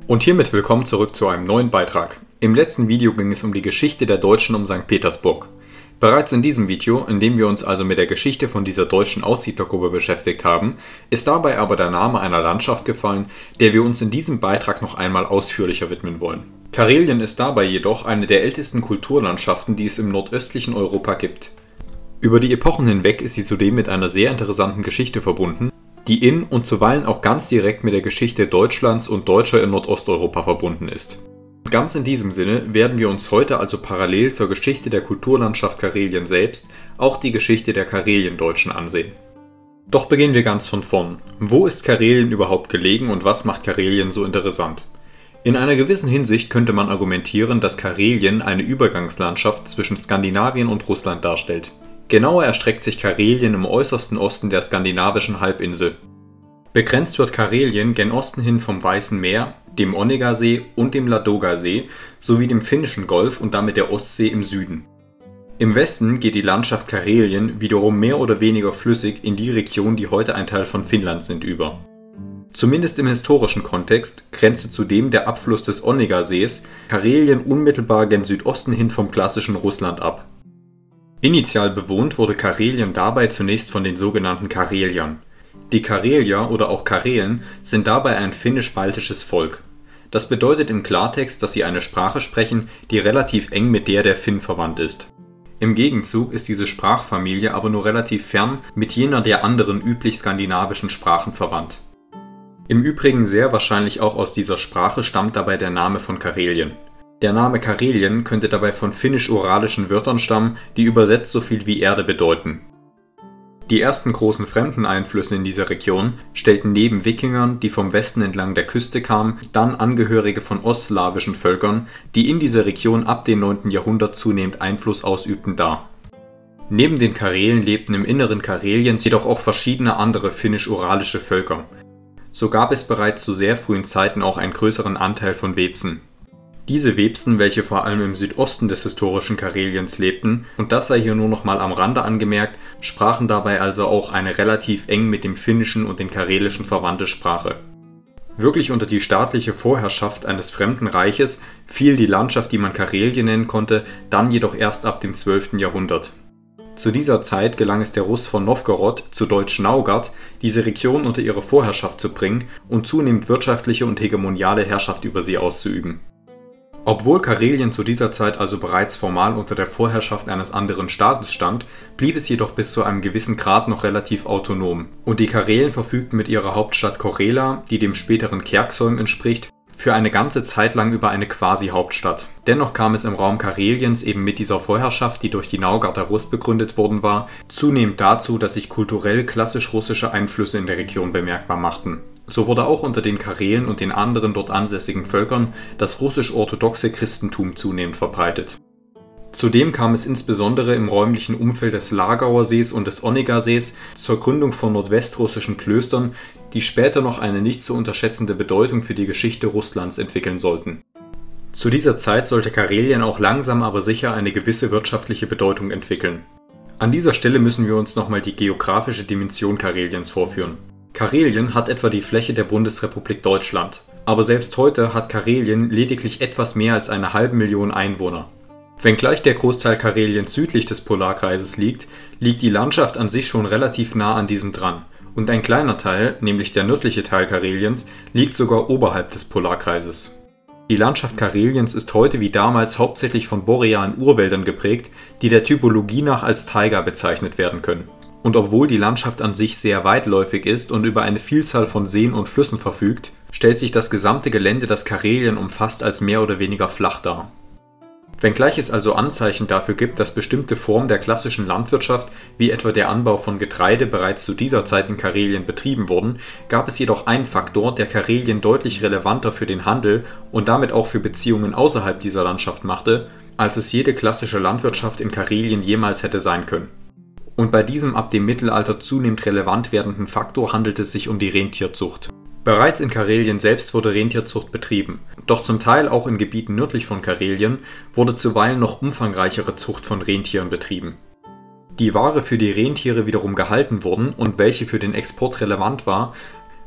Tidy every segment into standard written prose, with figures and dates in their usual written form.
Und hiermit willkommen zurück zu einem neuen Beitrag. Im letzten Video ging es um die Geschichte der Deutschen um St. Petersburg. Bereits in diesem Video, in dem wir uns also mit der Geschichte von dieser deutschen Aussiedlergruppe beschäftigt haben, ist dabei aber der Name einer Landschaft gefallen, der wir uns in diesem Beitrag noch einmal ausführlicher widmen wollen. Karelien ist dabei jedoch eine der ältesten Kulturlandschaften, die es im nordöstlichen Europa gibt. Über die Epochen hinweg ist sie zudem mit einer sehr interessanten Geschichte verbunden, die in und zuweilen auch ganz direkt mit der Geschichte Deutschlands und Deutscher in Nordosteuropa verbunden ist. Ganz in diesem Sinne werden wir uns heute also parallel zur Geschichte der Kulturlandschaft Karelien selbst auch die Geschichte der Kareliendeutschen ansehen. Doch beginnen wir ganz von vorn. Wo ist Karelien überhaupt gelegen und was macht Karelien so interessant? In einer gewissen Hinsicht könnte man argumentieren, dass Karelien eine Übergangslandschaft zwischen Skandinavien und Russland darstellt. Genauer erstreckt sich Karelien im äußersten Osten der skandinavischen Halbinsel. Begrenzt wird Karelien gen Osten hin vom Weißen Meer, dem Onega-See und dem Ladoga-See sowie dem Finnischen Golf und damit der Ostsee im Süden. Im Westen geht die Landschaft Karelien wiederum mehr oder weniger flüssig in die Region, die heute ein Teil von Finnland sind, über. Zumindest im historischen Kontext grenzte zudem der Abfluss des Onega-Sees Karelien unmittelbar gen Südosten hin vom klassischen Russland ab. Initial bewohnt wurde Karelien dabei zunächst von den sogenannten Kareliern. Die Karelier oder auch Karelen sind dabei ein finnisch-baltisches Volk. Das bedeutet im Klartext, dass sie eine Sprache sprechen, die relativ eng mit der Finnen verwandt ist. Im Gegenzug ist diese Sprachfamilie aber nur relativ fern mit jener der anderen üblich skandinavischen Sprachen verwandt. Im Übrigen sehr wahrscheinlich auch aus dieser Sprache stammt dabei der Name von Karelien. Der Name Karelien könnte dabei von finnisch-uralischen Wörtern stammen, die übersetzt so viel wie Erde bedeuten. Die ersten großen fremden Einflüsse in dieser Region stellten neben Wikingern, die vom Westen entlang der Küste kamen, dann Angehörige von ostslawischen Völkern, die in dieser Region ab dem 9. Jahrhundert zunehmend Einfluss ausübten, dar. Neben den Karelen lebten im Inneren Kareliens jedoch auch verschiedene andere finnisch-uralische Völker. So gab es bereits zu sehr frühen Zeiten auch einen größeren Anteil von Websen. Diese Websen, welche vor allem im Südosten des historischen Kareliens lebten, und das sei hier nur noch mal am Rande angemerkt, sprachen dabei also auch eine relativ eng mit dem Finnischen und den Karelischen verwandte Sprache. Wirklich unter die staatliche Vorherrschaft eines fremden Reiches fiel die Landschaft, die man Karelien nennen konnte, dann jedoch erst ab dem 12. Jahrhundert. Zu dieser Zeit gelang es der Russ von Nowgorod, zu deutsch Naugard, diese Region unter ihre Vorherrschaft zu bringen und zunehmend wirtschaftliche und hegemoniale Herrschaft über sie auszuüben. Obwohl Karelien zu dieser Zeit also bereits formal unter der Vorherrschaft eines anderen Staates stand, blieb es jedoch bis zu einem gewissen Grad noch relativ autonom. Und die Karelen verfügten mit ihrer Hauptstadt Korela, die dem späteren Kherksolm entspricht, für eine ganze Zeit lang über eine Quasi-Hauptstadt. Dennoch kam es im Raum Kareliens eben mit dieser Vorherrschaft, die durch die Naugarder Russ begründet worden war, zunehmend dazu, dass sich kulturell klassisch russische Einflüsse in der Region bemerkbar machten. So wurde auch unter den Karelen und den anderen dort ansässigen Völkern das russisch-orthodoxe Christentum zunehmend verbreitet. Zudem kam es insbesondere im räumlichen Umfeld des Lagauer Sees und des Onega-Sees zur Gründung von nordwestrussischen Klöstern, die später noch eine nicht zu unterschätzende Bedeutung für die Geschichte Russlands entwickeln sollten. Zu dieser Zeit sollte Karelien auch langsam aber sicher eine gewisse wirtschaftliche Bedeutung entwickeln. An dieser Stelle müssen wir uns nochmal die geografische Dimension Kareliens vorführen. Karelien hat etwa die Fläche der Bundesrepublik Deutschland, aber selbst heute hat Karelien lediglich etwas mehr als 500.000 Einwohner. Wenngleich der Großteil Kareliens südlich des Polarkreises liegt, liegt die Landschaft an sich schon relativ nah an diesem dran, und ein kleiner Teil, nämlich der nördliche Teil Kareliens, liegt sogar oberhalb des Polarkreises. Die Landschaft Kareliens ist heute wie damals hauptsächlich von borealen Urwäldern geprägt, die der Typologie nach als Taiga bezeichnet werden können. Und obwohl die Landschaft an sich sehr weitläufig ist und über eine Vielzahl von Seen und Flüssen verfügt, stellt sich das gesamte Gelände, das Karelien umfasst, als mehr oder weniger flach dar. Wenngleich es also Anzeichen dafür gibt, dass bestimmte Formen der klassischen Landwirtschaft, wie etwa der Anbau von Getreide, bereits zu dieser Zeit in Karelien betrieben wurden, gab es jedoch einen Faktor, der Karelien deutlich relevanter für den Handel und damit auch für Beziehungen außerhalb dieser Landschaft machte, als es jede klassische Landwirtschaft in Karelien jemals hätte sein können. Und bei diesem ab dem Mittelalter zunehmend relevant werdenden Faktor handelt es sich um die Rentierzucht. Bereits in Karelien selbst wurde Rentierzucht betrieben, doch zum Teil auch in Gebieten nördlich von Karelien wurde zuweilen noch umfangreichere Zucht von Rentieren betrieben. Die Ware für die Rentiere wiederum gehalten wurden und welche für den Export relevant war,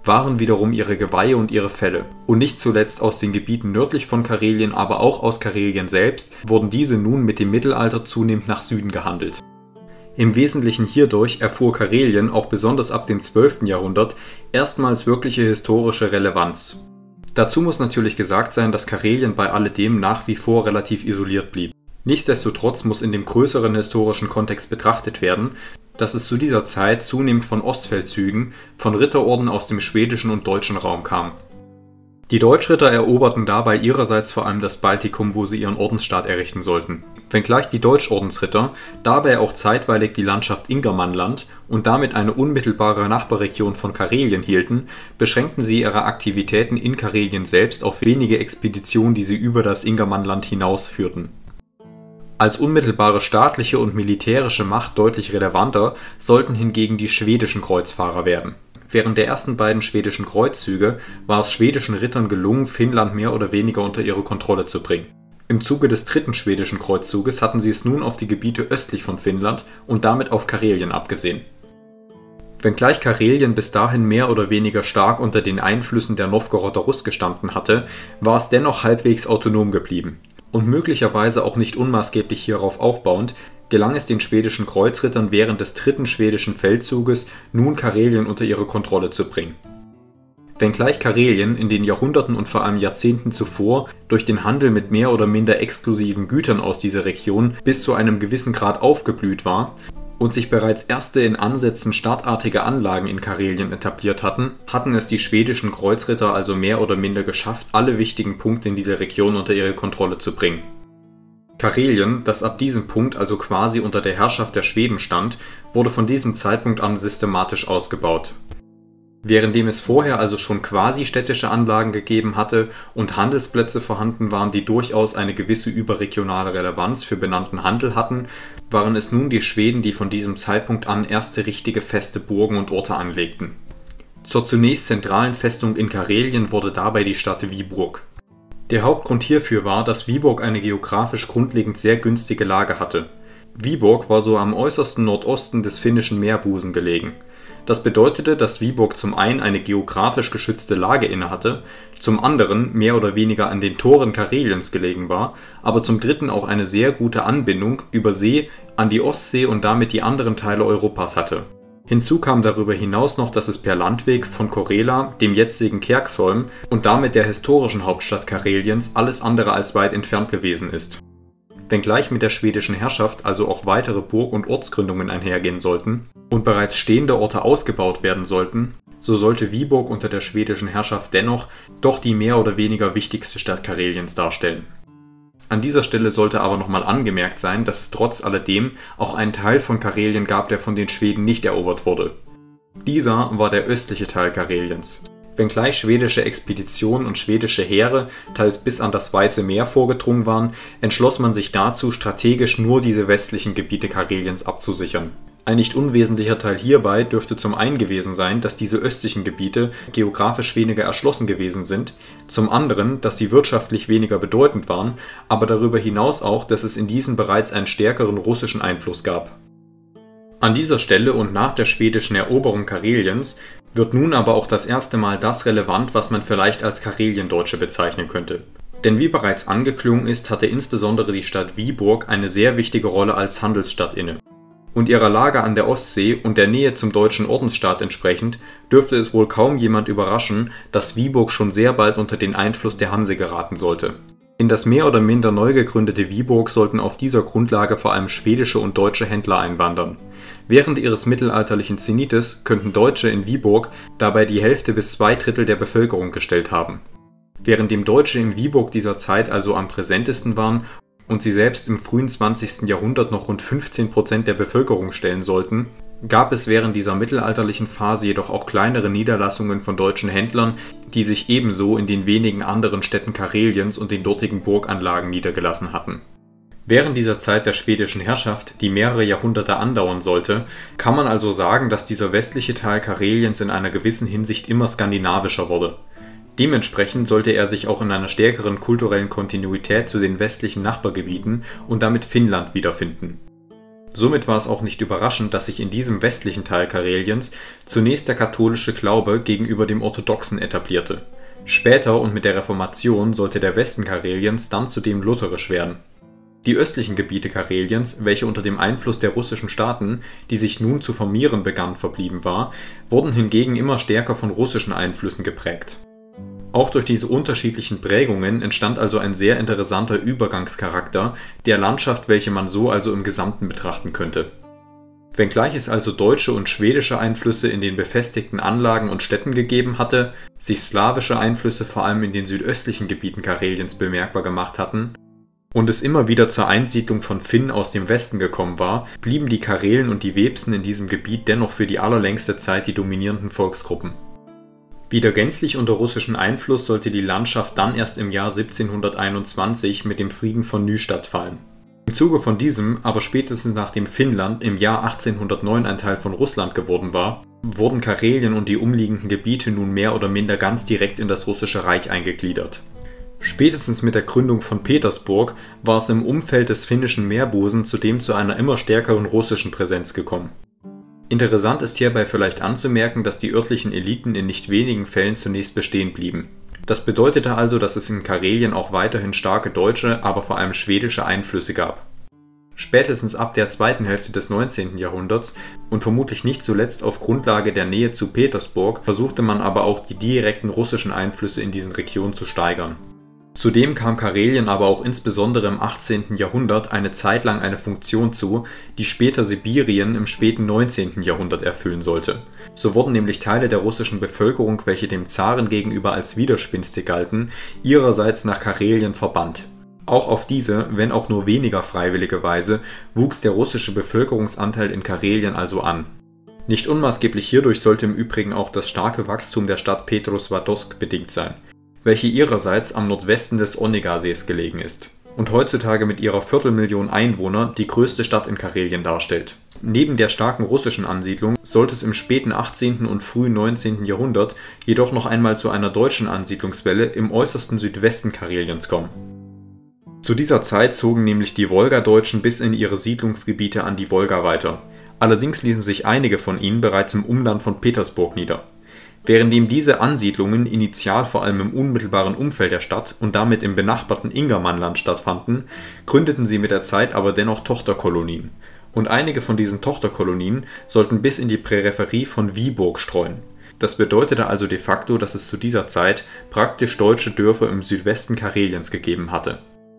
waren wiederum ihre Geweihe und ihre Felle. Und nicht zuletzt aus den Gebieten nördlich von Karelien, aber auch aus Karelien selbst, wurden diese nun mit dem Mittelalter zunehmend nach Süden gehandelt. Im Wesentlichen hierdurch erfuhr Karelien auch besonders ab dem 12. Jahrhundert erstmals wirkliche historische Relevanz. Dazu muss natürlich gesagt sein, dass Karelien bei alledem nach wie vor relativ isoliert blieb. Nichtsdestotrotz muss in dem größeren historischen Kontext betrachtet werden, dass es zu dieser Zeit zunehmend von Ostfeldzügen von Ritterorden aus dem schwedischen und deutschen Raum kam. Die Deutschritter eroberten dabei ihrerseits vor allem das Baltikum, wo sie ihren Ordensstaat errichten sollten. Wenngleich die Deutschordensritter dabei auch zeitweilig die Landschaft Ingermannland und damit eine unmittelbare Nachbarregion von Karelien hielten, beschränkten sie ihre Aktivitäten in Karelien selbst auf wenige Expeditionen, die sie über das Ingermannland hinausführten. Als unmittelbare staatliche und militärische Macht deutlich relevanter sollten hingegen die schwedischen Kreuzfahrer werden. Während der ersten beiden schwedischen Kreuzzüge war es schwedischen Rittern gelungen, Finnland mehr oder weniger unter ihre Kontrolle zu bringen. Im Zuge des dritten schwedischen Kreuzzuges hatten sie es nun auf die Gebiete östlich von Finnland und damit auf Karelien abgesehen. Wenngleich Karelien bis dahin mehr oder weniger stark unter den Einflüssen der Nowgoroder Russ gestanden hatte, war es dennoch halbwegs autonom geblieben. Und möglicherweise auch nicht unmaßgeblich hierauf aufbauend, gelang es den schwedischen Kreuzrittern während des dritten schwedischen Feldzuges nun Karelien unter ihre Kontrolle zu bringen. Wenngleich Karelien in den Jahrhunderten und vor allem Jahrzehnten zuvor durch den Handel mit mehr oder minder exklusiven Gütern aus dieser Region bis zu einem gewissen Grad aufgeblüht war und sich bereits erste in Ansätzen stadtartige Anlagen in Karelien etabliert hatten, hatten es die schwedischen Kreuzritter also mehr oder minder geschafft, alle wichtigen Punkte in dieser Region unter ihre Kontrolle zu bringen. Karelien, das ab diesem Punkt also quasi unter der Herrschaft der Schweden stand, wurde von diesem Zeitpunkt an systematisch ausgebaut. Währenddem es vorher also schon quasi städtische Anlagen gegeben hatte und Handelsplätze vorhanden waren, die durchaus eine gewisse überregionale Relevanz für benannten Handel hatten, waren es nun die Schweden, die von diesem Zeitpunkt an erste richtige feste Burgen und Orte anlegten. Zur zunächst zentralen Festung in Karelien wurde dabei die Stadt Viborg. Der Hauptgrund hierfür war, dass Viborg eine geografisch grundlegend sehr günstige Lage hatte. Viborg war so am äußersten Nordosten des Finnischen Meerbusen gelegen. Das bedeutete, dass Viborg zum einen eine geografisch geschützte Lage innehatte, zum anderen mehr oder weniger an den Toren Kareliens gelegen war, aber zum dritten auch eine sehr gute Anbindung über See an die Ostsee und damit die anderen Teile Europas hatte. Hinzu kam darüber hinaus noch, dass es per Landweg von Korela, dem jetzigen Kerksholm und damit der historischen Hauptstadt Kareliens alles andere als weit entfernt gewesen ist. Wenngleich mit der schwedischen Herrschaft also auch weitere Burg- und Ortsgründungen einhergehen sollten und bereits stehende Orte ausgebaut werden sollten, so sollte Viborg unter der schwedischen Herrschaft dennoch doch die mehr oder weniger wichtigste Stadt Kareliens darstellen. An dieser Stelle sollte aber nochmal angemerkt sein, dass es trotz alledem auch einen Teil von Karelien gab, der von den Schweden nicht erobert wurde. Dieser war der östliche Teil Kareliens. Wenngleich schwedische Expeditionen und schwedische Heere teils bis an das Weiße Meer vorgedrungen waren, entschloss man sich dazu, strategisch nur diese westlichen Gebiete Kareliens abzusichern. Ein nicht unwesentlicher Teil hierbei dürfte zum einen gewesen sein, dass diese östlichen Gebiete geografisch weniger erschlossen gewesen sind, zum anderen, dass sie wirtschaftlich weniger bedeutend waren, aber darüber hinaus auch, dass es in diesen bereits einen stärkeren russischen Einfluss gab. An dieser Stelle und nach der schwedischen Eroberung Kareliens wird nun aber auch das erste Mal das relevant, was man vielleicht als Kareliendeutsche bezeichnen könnte. Denn wie bereits angeklungen ist, hatte insbesondere die Stadt Viborg eine sehr wichtige Rolle als Handelsstadt inne. Und ihrer Lage an der Ostsee und der Nähe zum deutschen Ordensstaat entsprechend, dürfte es wohl kaum jemand überraschen, dass Viborg schon sehr bald unter den Einfluss der Hanse geraten sollte. In das mehr oder minder neu gegründete Viborg sollten auf dieser Grundlage vor allem schwedische und deutsche Händler einwandern. Während ihres mittelalterlichen Zenites könnten Deutsche in Viborg dabei die Hälfte bis 2/3 der Bevölkerung gestellt haben. Währenddem Deutsche in Viborg dieser Zeit also am präsentesten waren und sie selbst im frühen 20. Jahrhundert noch rund 15% der Bevölkerung stellen sollten, gab es während dieser mittelalterlichen Phase jedoch auch kleinere Niederlassungen von deutschen Händlern, die sich ebenso in den wenigen anderen Städten Kareliens und den dortigen Burganlagen niedergelassen hatten. Während dieser Zeit der schwedischen Herrschaft, die mehrere Jahrhunderte andauern sollte, kann man also sagen, dass dieser westliche Teil Kareliens in einer gewissen Hinsicht immer skandinavischer wurde. Dementsprechend sollte er sich auch in einer stärkeren kulturellen Kontinuität zu den westlichen Nachbargebieten und damit Finnland wiederfinden. Somit war es auch nicht überraschend, dass sich in diesem westlichen Teil Kareliens zunächst der katholische Glaube gegenüber dem orthodoxen etablierte. Später und mit der Reformation sollte der Westen Kareliens dann zudem lutherisch werden. Die östlichen Gebiete Kareliens, welche unter dem Einfluss der russischen Staaten, die sich nun zu formieren begannen, verblieben war, wurden hingegen immer stärker von russischen Einflüssen geprägt. Auch durch diese unterschiedlichen Prägungen entstand also ein sehr interessanter Übergangscharakter der Landschaft, welche man so also im Gesamten betrachten könnte. Wenngleich es also deutsche und schwedische Einflüsse in den befestigten Anlagen und Städten gegeben hatte, sich slawische Einflüsse vor allem in den südöstlichen Gebieten Kareliens bemerkbar gemacht hatten und es immer wieder zur Einsiedlung von Finnen aus dem Westen gekommen war, blieben die Karelen und die Websen in diesem Gebiet dennoch für die allerlängste Zeit die dominierenden Volksgruppen. Wieder gänzlich unter russischem Einfluss sollte die Landschaft dann erst im Jahr 1721 mit dem Frieden von Nystad fallen. Im Zuge von diesem, aber spätestens nachdem Finnland im Jahr 1809 ein Teil von Russland geworden war, wurden Karelien und die umliegenden Gebiete nun mehr oder minder ganz direkt in das russische Reich eingegliedert. Spätestens mit der Gründung von Petersburg war es im Umfeld des finnischen Meerbusen zudem zu einer immer stärkeren russischen Präsenz gekommen. Interessant ist hierbei vielleicht anzumerken, dass die örtlichen Eliten in nicht wenigen Fällen zunächst bestehen blieben. Das bedeutete also, dass es in Karelien auch weiterhin starke deutsche, aber vor allem schwedische Einflüsse gab. Spätestens ab der zweiten Hälfte des 19. Jahrhunderts und vermutlich nicht zuletzt auf Grundlage der Nähe zu Petersburg versuchte man aber auch die direkten russischen Einflüsse in diesen Regionen zu steigern. Zudem kam Karelien aber auch insbesondere im 18. Jahrhundert eine Zeit lang eine Funktion zu, die später Sibirien im späten 19. Jahrhundert erfüllen sollte. So wurden nämlich Teile der russischen Bevölkerung, welche dem Zaren gegenüber als Widerspenstig galten, ihrerseits nach Karelien verbannt. Auch auf diese, wenn auch nur weniger freiwillige Weise, wuchs der russische Bevölkerungsanteil in Karelien also an. Nicht unmaßgeblich hierdurch sollte im Übrigen auch das starke Wachstum der Stadt Petrozawadsk bedingt sein, welche ihrerseits am Nordwesten des Onega-Sees gelegen ist und heutzutage mit ihrer Viertelmillion Einwohner die größte Stadt in Karelien darstellt. Neben der starken russischen Ansiedlung sollte es im späten 18. und frühen 19. Jahrhundert jedoch noch einmal zu einer deutschen Ansiedlungswelle im äußersten Südwesten Kareliens kommen. Zu dieser Zeit zogen nämlich die Wolgadeutschen bis in ihre Siedlungsgebiete an die Wolga weiter. Allerdings ließen sich einige von ihnen bereits im Umland von Petersburg nieder. Währenddem diese Ansiedlungen initial vor allem im unmittelbaren Umfeld der Stadt und damit im benachbarten Ingermanland stattfanden, gründeten sie mit der Zeit aber dennoch Tochterkolonien. Und einige von diesen Tochterkolonien sollten bis in die Präreferie von Viborg streuen. Das bedeutete also de facto, dass es zu dieser Zeit praktisch deutsche Dörfer im Südwesten Kareliens gegeben hatte.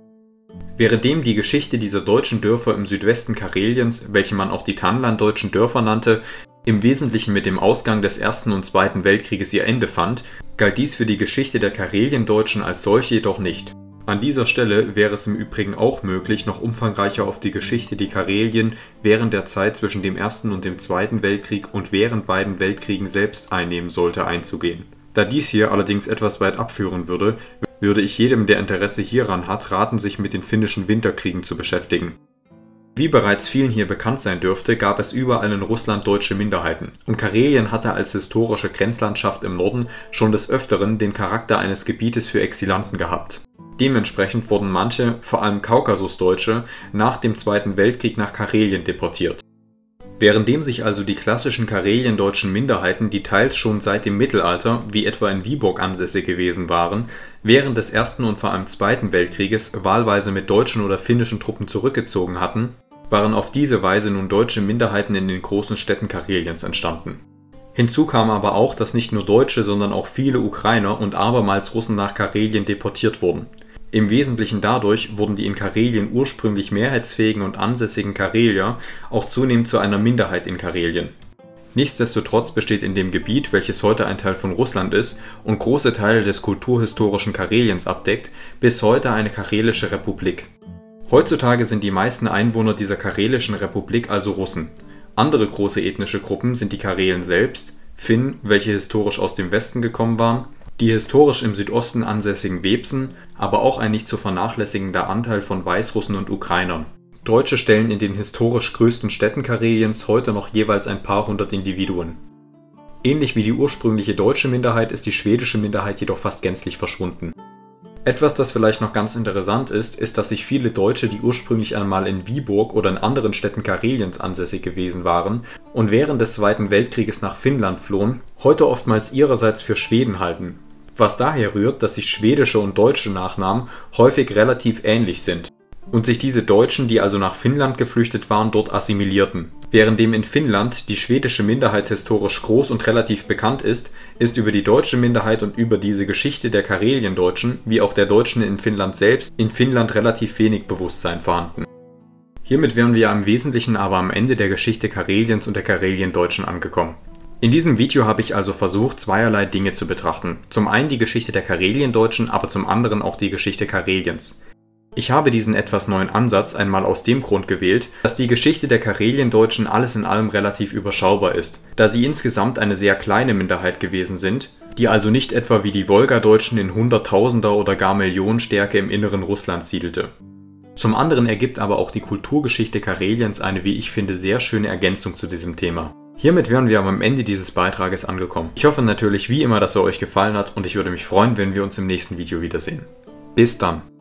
Währenddem die Geschichte dieser deutschen Dörfer im Südwesten Kareliens, welche man auch die Tanlanddeutschen Dörfer nannte, im Wesentlichen mit dem Ausgang des Ersten und Zweiten Weltkrieges ihr Ende fand, galt dies für die Geschichte der Kareliendeutschen als solche jedoch nicht. An dieser Stelle wäre es im Übrigen auch möglich, noch umfangreicher auf die Geschichte, die Karelien während der Zeit zwischen dem Ersten und dem Zweiten Weltkrieg und während beiden Weltkriegen selbst einnehmen sollte, einzugehen. Da dies hier allerdings etwas weit abführen würde, würde ich jedem, der Interesse hieran hat, raten, sich mit den finnischen Winterkriegen zu beschäftigen. Wie bereits vielen hier bekannt sein dürfte, gab es überall in Russland deutsche Minderheiten und Karelien hatte als historische Grenzlandschaft im Norden schon des Öfteren den Charakter eines Gebietes für Exilanten gehabt. Dementsprechend wurden manche, vor allem Kaukasusdeutsche, nach dem Zweiten Weltkrieg nach Karelien deportiert. Währenddem sich also die klassischen kareliendeutschen Minderheiten, die teils schon seit dem Mittelalter, wie etwa in Viborg ansässig gewesen waren, während des Ersten und vor allem Zweiten Weltkrieges wahlweise mit deutschen oder finnischen Truppen zurückgezogen hatten, waren auf diese Weise nun deutsche Minderheiten in den großen Städten Kareliens entstanden. Hinzu kam aber auch, dass nicht nur Deutsche, sondern auch viele Ukrainer und abermals Russen nach Karelien deportiert wurden. Im Wesentlichen dadurch wurden die in Karelien ursprünglich mehrheitsfähigen und ansässigen Karelier auch zunehmend zu einer Minderheit in Karelien. Nichtsdestotrotz besteht in dem Gebiet, welches heute ein Teil von Russland ist und große Teile des kulturhistorischen Kareliens abdeckt, bis heute eine karelische Republik. Heutzutage sind die meisten Einwohner dieser karelischen Republik also Russen. Andere große ethnische Gruppen sind die Karelen selbst, Finnen, welche historisch aus dem Westen gekommen waren, die historisch im Südosten ansässigen Websen, aber auch ein nicht zu vernachlässigender Anteil von Weißrussen und Ukrainern. Deutsche stellen in den historisch größten Städten Kareliens heute noch jeweils ein paar hundert Individuen. Ähnlich wie die ursprüngliche deutsche Minderheit ist die schwedische Minderheit jedoch fast gänzlich verschwunden. Etwas, das vielleicht noch ganz interessant ist, ist, dass sich viele Deutsche, die ursprünglich einmal in Viborg oder in anderen Städten Kareliens ansässig gewesen waren und während des Zweiten Weltkrieges nach Finnland flohen, heute oftmals ihrerseits für Schweden halten. Was daher rührt, dass sich schwedische und deutsche Nachnamen häufig relativ ähnlich sind und sich diese Deutschen, die also nach Finnland geflüchtet waren, dort assimilierten. Währenddem in Finnland die schwedische Minderheit historisch groß und relativ bekannt ist, ist über die deutsche Minderheit und über diese Geschichte der Kareliendeutschen, wie auch der Deutschen in Finnland selbst, in Finnland relativ wenig Bewusstsein vorhanden. Hiermit wären wir im Wesentlichen aber am Ende der Geschichte Kareliens und der Kareliendeutschen angekommen. In diesem Video habe ich also versucht, zweierlei Dinge zu betrachten. Zum einen die Geschichte der Kareliendeutschen, aber zum anderen auch die Geschichte Kareliens. Ich habe diesen etwas neuen Ansatz einmal aus dem Grund gewählt, dass die Geschichte der Kareliendeutschen alles in allem relativ überschaubar ist, da sie insgesamt eine sehr kleine Minderheit gewesen sind, die also nicht etwa wie die Wolgadeutschen in Hunderttausender oder gar Millionenstärke im Inneren Russlands siedelte. Zum anderen ergibt aber auch die Kulturgeschichte Kareliens eine, wie ich finde, sehr schöne Ergänzung zu diesem Thema. Hiermit wären wir am Ende dieses Beitrages angekommen. Ich hoffe natürlich wie immer, dass er euch gefallen hat und ich würde mich freuen, wenn wir uns im nächsten Video wiedersehen. Bis dann!